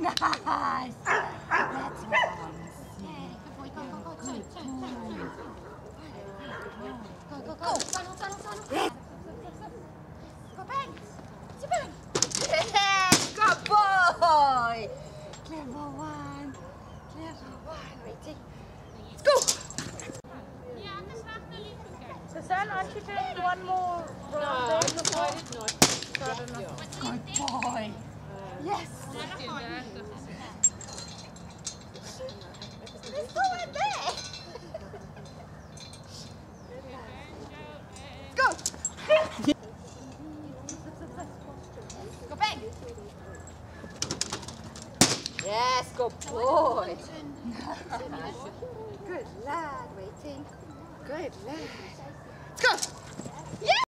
Nice. That's one. Yeah, good boy. Go, go, go. Two, two, two, two. Go, go, go. Tunnel, tunnel, tunnel. Yes. Go back. Sit back. Yes, good boy. Clever one. Clever one. Waiting. Go. Suzanne, aren't you doing one more round? No, I decided not. Good boy. Yes. Let's go in there. Go. Go back. Yes, good boy. Good lad. Waiting. Good lad.